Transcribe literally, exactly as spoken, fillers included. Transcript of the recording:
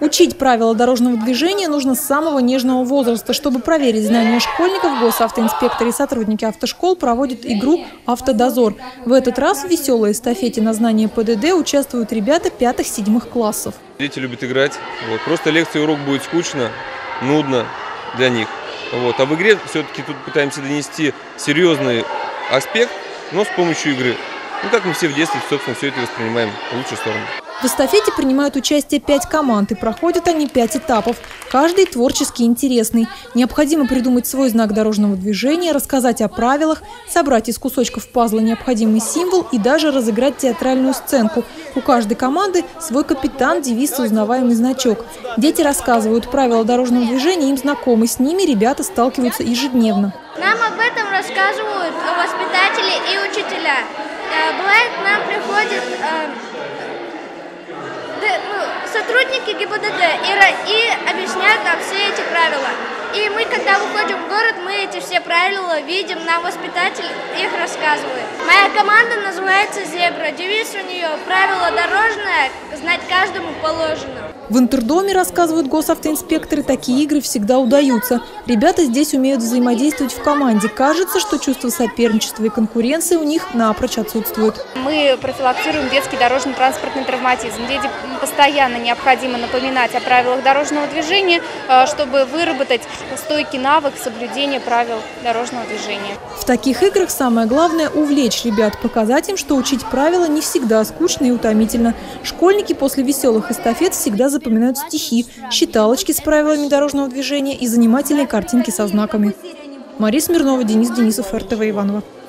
Учить правила дорожного движения нужно с самого нежного возраста. Чтобы проверить знания школьников, госавтоинспекторы и сотрудники автошкол проводят игру «Автодозор». В этот раз в веселой эстафете на знание ПДД участвуют ребята пятых-седьмых классов. Дети любят играть. Вот. Просто лекция и урок будет скучно, нудно для них. Вот. А в игре все-таки тут пытаемся донести серьезный аспект, но с помощью игры. Ну, как мы все в детстве, собственно, все это воспринимаем в лучшую сторону. В эстафете принимают участие пять команд, и проходят они пять этапов. Каждый творчески интересный. Необходимо придумать свой знак дорожного движения, рассказать о правилах, собрать из кусочков пазла необходимый символ и даже разыграть театральную сценку. У каждой команды свой капитан, девиз и узнаваемый значок. Дети рассказывают правила дорожного движения, им знакомы, с ними ребята сталкиваются ежедневно. Нам об этом рассказывают воспитатели и учителя. Бывает, к нам приходят сотрудники ГИБДД и, и объясняют нам все эти правила. И мы, когда выходим в город, мы эти все правила видим, нам воспитатель их рассказывает. Моя команда называется «Зебра». Девиз у нее «Правило дорожное, знать каждому положено». В интердоме, рассказывают госавтоинспекторы, такие игры всегда удаются. Ребята здесь умеют взаимодействовать в команде. Кажется, что чувство соперничества и конкуренции у них напрочь отсутствует. Мы профилактируем детский дорожно-транспортный травматизм. Детям постоянно необходимо напоминать о правилах дорожного движения, чтобы выработать стойкий навык соблюдения правил дорожного движения. В таких играх самое главное – увлечь ребят, показать им, что учить правила не всегда скучно и утомительно. Школьники после веселых эстафет всегда запоминают стихи, считалочки с правилами дорожного движения и занимательные картинки со знаками. Мария Смирнова, Денис Денисов, эр тэ вэ Иваново.